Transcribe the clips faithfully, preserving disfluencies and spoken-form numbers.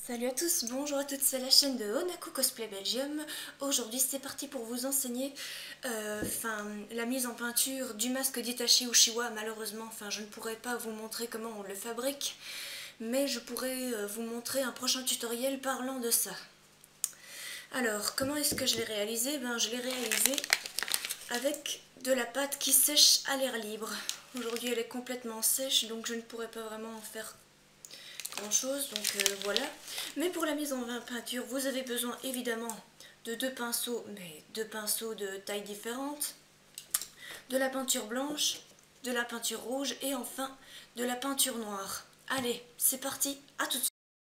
Salut à tous, bonjour à toutes, c'est la chaîne de Onaku Cosplay Belgium. Aujourd'hui c'est parti pour vous enseigner euh, la mise en peinture du masque d'Itachi Uchiwa. Malheureusement, je ne pourrai pas vous montrer comment on le fabrique, mais je pourrai euh, vous montrer un prochain tutoriel parlant de ça. Alors, comment est-ce que je l'ai réalisé? Ben, je l'ai réalisé avec de la pâte qui sèche à l'air libre. Aujourd'hui elle est complètement sèche, donc je ne pourrai pas vraiment en faire grand chose, donc euh, voilà. Mais pour la mise en peinture, vous avez besoin évidemment de deux pinceaux, mais deux pinceaux de taille différente, de la peinture blanche, de la peinture rouge et enfin de la peinture noire. Allez, c'est parti, à tout de suite.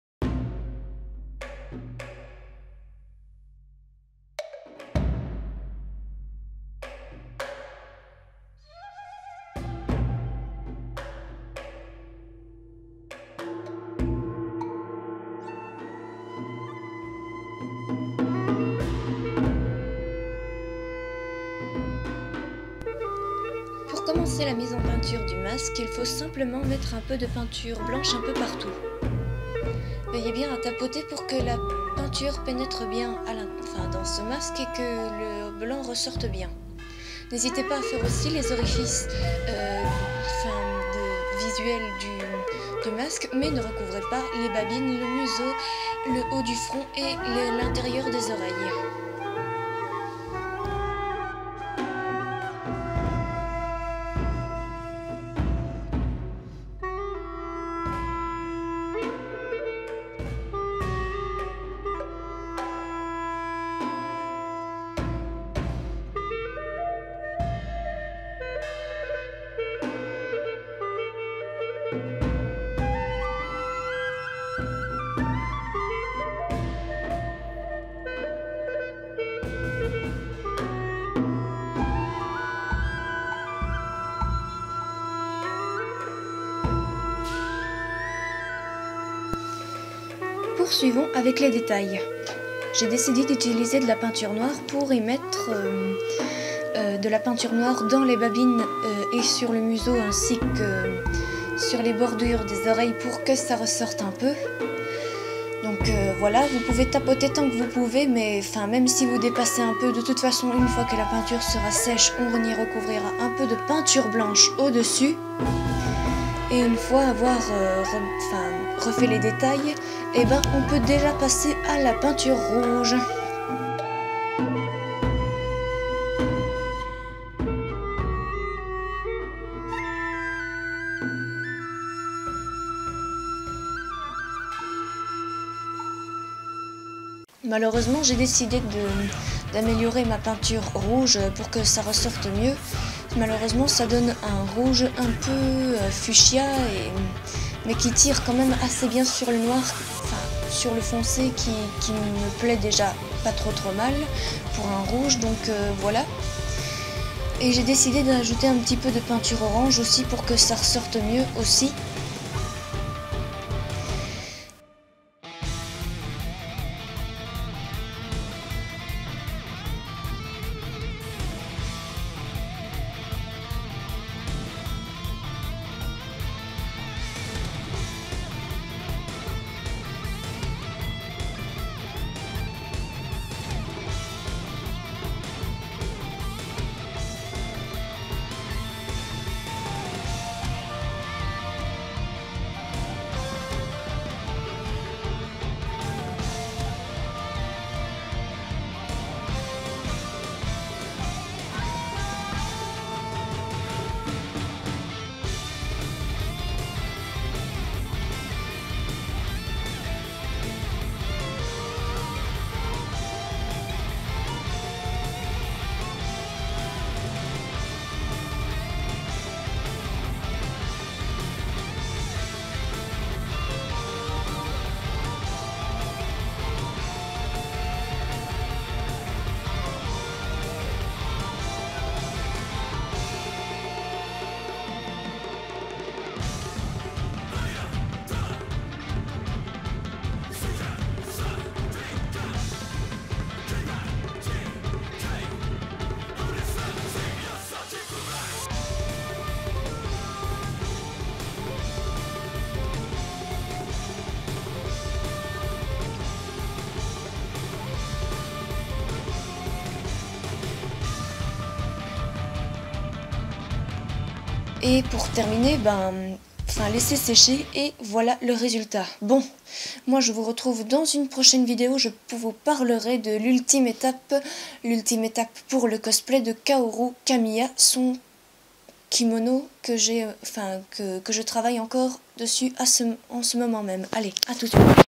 Pour commencer la mise en peinture du masque, il faut simplement mettre un peu de peinture blanche un peu partout. Veillez bien à tapoter pour que la peinture pénètre bien à enfin, dans ce masque et que le blanc ressorte bien. N'hésitez pas à faire aussi les orifices euh, enfin, de, visuels du, du masque, mais ne recouvrez pas les babines, le museau, le haut du front et l'intérieur des oreilles. Poursuivons avec les détails. J'ai décidé d'utiliser de la peinture noire pour y mettre euh, euh, de la peinture noire dans les babines euh, et sur le museau ainsi que sur les bordures des oreilles pour que ça ressorte un peu. Donc euh, voilà, vous pouvez tapoter tant que vous pouvez, mais enfin, même si vous dépassez un peu, de toute façon, une fois que la peinture sera sèche, on y recouvrira un peu de peinture blanche au-dessus. Et une fois avoir euh, re, enfin, refait les détails, eh ben, on peut déjà passer à la peinture rouge. Malheureusement, j'ai décidé d'améliorer ma peinture rouge pour que ça ressorte mieux. Malheureusement, ça donne un rouge un peu euh, fuchsia, et, mais qui tire quand même assez bien sur le noir, enfin sur le foncé qui, qui me plaît déjà pas trop trop mal pour un rouge, donc euh, voilà. Et j'ai décidé d'ajouter un petit peu de peinture orange aussi pour que ça ressorte mieux aussi. Et pour terminer, ben, enfin laisser sécher et voilà le résultat. Bon, moi je vous retrouve dans une prochaine vidéo, je vous parlerai de l'ultime étape, l'ultime étape pour le cosplay de Kaoru Kamiya, son kimono que j'ai, enfin que, que je travaille encore dessus à ce, en ce moment même. Allez, à tout de suite.